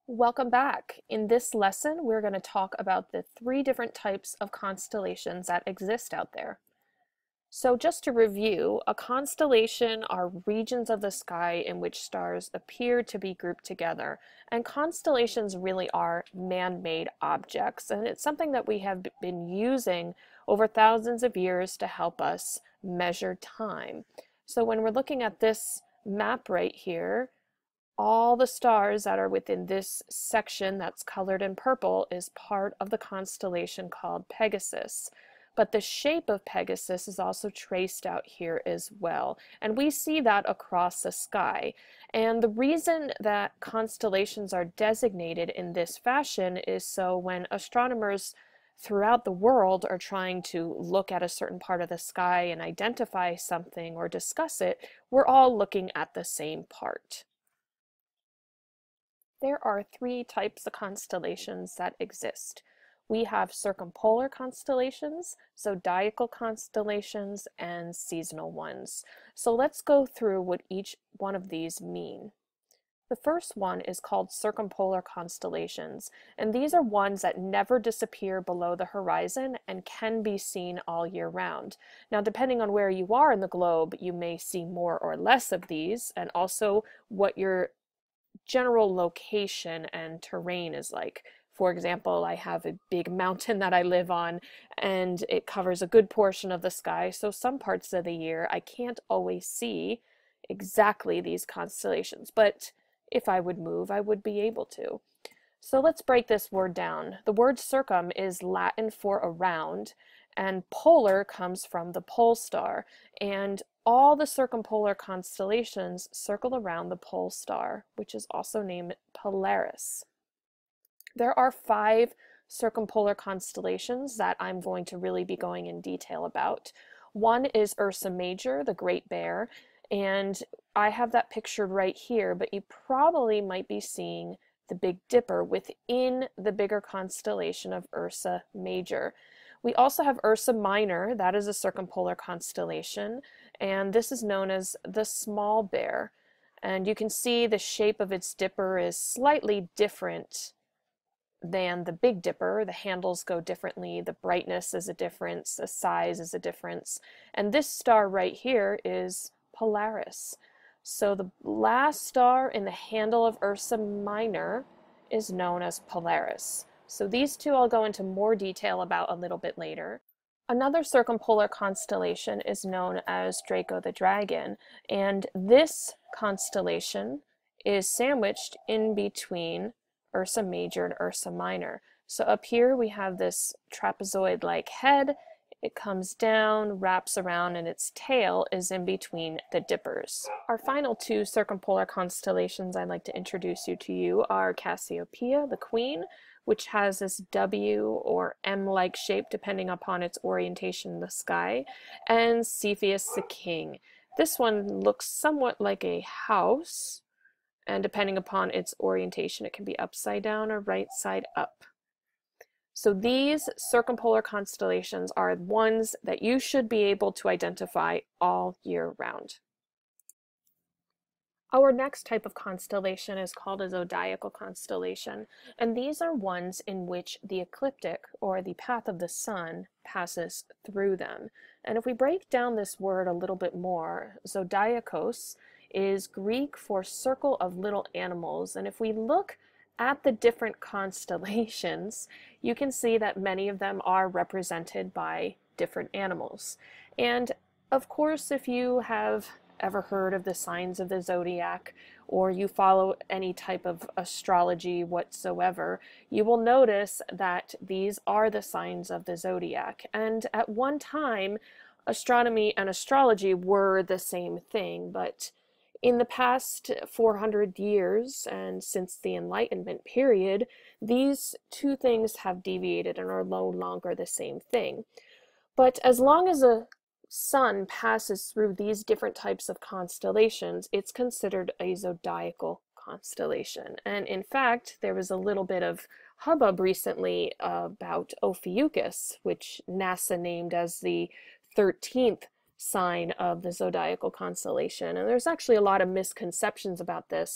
Welcome back. In this lesson, we're going to talk about the three different types of constellations that exist out there. So just to review, a constellation are regions of the sky in which stars appear to be grouped together. And constellations really are man-made objects, and it's something that we have been using over thousands of years to help us measure time. So when we're looking at this map right here, all the stars that are within this section that's colored in purple is part of the constellation called Pegasus. But the shape of Pegasus is also traced out here as well. And we see that across the sky. And the reason that constellations are designated in this fashion is so when astronomers throughout the world are trying to look at a certain part of the sky and identify something or discuss it, we're all looking at the same part. There are three types of constellations that exist. We have circumpolar constellations, zodiacal constellations, and seasonal ones. So let's go through what each one of these mean. The first one is called circumpolar constellations, and these are ones that never disappear below the horizon and can be seen all year round. Now, depending on where you are in the globe, you may see more or less of these, and also what your general location and terrain is like. For example, I have a big mountain that I live on and it covers a good portion of the sky, so some parts of the year I can't always see exactly these constellations, but if I would move, I would be able to. So let's break this word down. The word circum is Latin for around, and polar comes from the pole star, and all the circumpolar constellations circle around the pole star, which is also named Polaris. There are 5 circumpolar constellations that I'm going to really be going in detail about. One is Ursa Major, the Great Bear, and I have that pictured right here, but you probably might be seeing the Big Dipper within the bigger constellation of Ursa Major. We also have Ursa Minor, that is a circumpolar constellation, and this is known as the Small Bear. And you can see the shape of its dipper is slightly different than the Big Dipper. The handles go differently, the brightness is a difference, the size is a difference. And this star right here is Polaris. So the last star in the handle of Ursa Minor is known as Polaris. So these two I'll go into more detail about a little bit later. Another circumpolar constellation is known as Draco the Dragon, and this constellation is sandwiched in between Ursa Major and Ursa Minor. So up here we have this trapezoid-like head. It comes down, wraps around, and its tail is in between the dippers. Our final 2 circumpolar constellations I'd like to introduce you to are Cassiopeia, the Queen, which has this W or M-like shape depending upon its orientation in the sky, and Cepheus the King. This one looks somewhat like a house, and depending upon its orientation, it can be upside down or right side up. So these circumpolar constellations are ones that you should be able to identify all year round. Our next type of constellation is called a zodiacal constellation, and these are ones in which the ecliptic, or the path of the sun, passes through them. And if we break down this word a little bit more, zodiakos is Greek for circle of little animals, and if we look at the different constellations, you can see that many of them are represented by different animals. And of course, if you have ever heard of the signs of the zodiac, or you follow any type of astrology whatsoever, you will notice that these are the signs of the zodiac. And at one time, astronomy and astrology were the same thing, but in the past 400 years and since the Enlightenment period, these two things have deviated and are no longer the same thing. But as long as a sun passes through these different types of constellations, it's considered a zodiacal constellation. And in fact, there was a little bit of hubbub recently about Ophiuchus, which NASA named as the 13th sign of the zodiacal constellation. And there's actually a lot of misconceptions about this,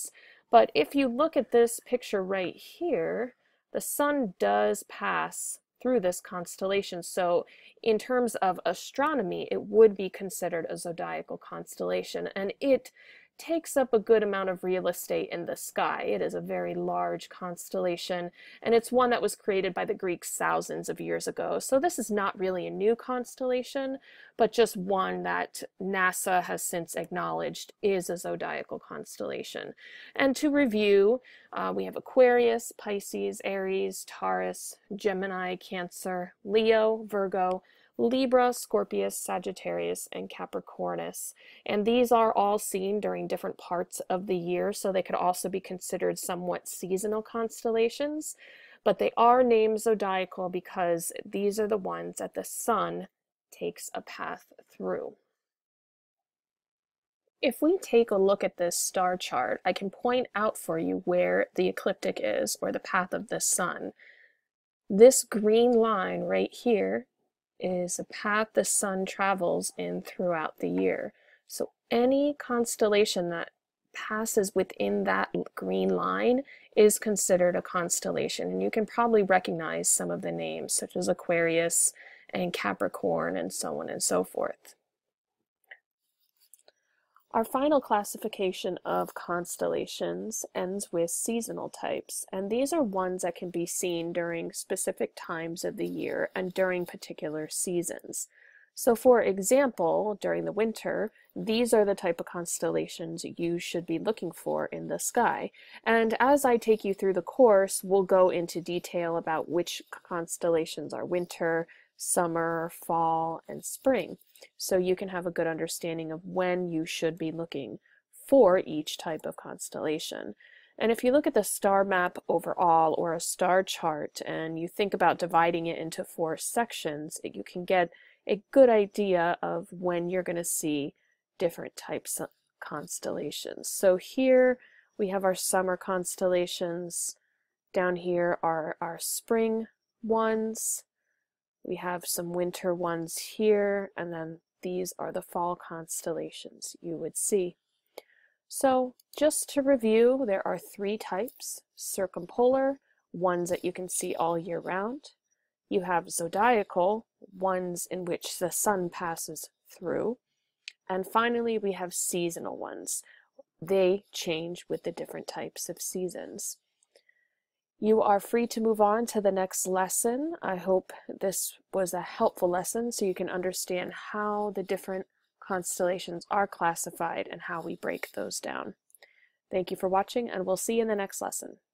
But if you look at this picture right here, the sun does pass through this constellation. So in terms of astronomy, it would be considered a zodiacal constellation, and it takes up a good amount of real estate in the sky. It is a very large constellation, and it's one that was created by the Greeks thousands of years ago. So this is not really a new constellation, but just one that NASA has since acknowledged is a zodiacal constellation. And to review, we have Aquarius, Pisces, Aries, Taurus, Gemini, Cancer, Leo, Virgo, Libra, Scorpius, Sagittarius, and Capricornus. And these are all seen during different parts of the year, so they could also be considered somewhat seasonal constellations, but they are named zodiacal because these are the ones that the sun takes a path through. If we take a look at this star chart, I can point out for you where the ecliptic is, or the path of the sun. This green line right here is a path the sun travels in throughout the year. So any constellation that passes within that green line is considered a constellation. And you can probably recognize some of the names, such as Aquarius and Capricorn and so on and so forth. Our final classification of constellations ends with seasonal types, and these are ones that can be seen during specific times of the year and during particular seasons. So for example, during the winter, these are the type of constellations you should be looking for in the sky. And as I take you through the course, we'll go into detail about which constellations are winter, summer, fall, and spring, so you can have a good understanding of when you should be looking for each type of constellation. And if you look at the star map overall, or a star chart, and you think about dividing it into 4 sections, you can get a good idea of when you're going to see different types of constellations. So here we have our summer constellations. Down here are our spring ones. We have some winter ones here, and then these are the fall constellations you would see. So just to review, there are 3 types: circumpolar, ones that you can see all year round. You have zodiacal, ones in which the sun passes through. And finally, we have seasonal ones. They change with the different types of seasons. You are free to move on to the next lesson. I hope this was a helpful lesson so you can understand how the different constellations are classified and how we break those down. Thank you for watching, and we'll see you in the next lesson.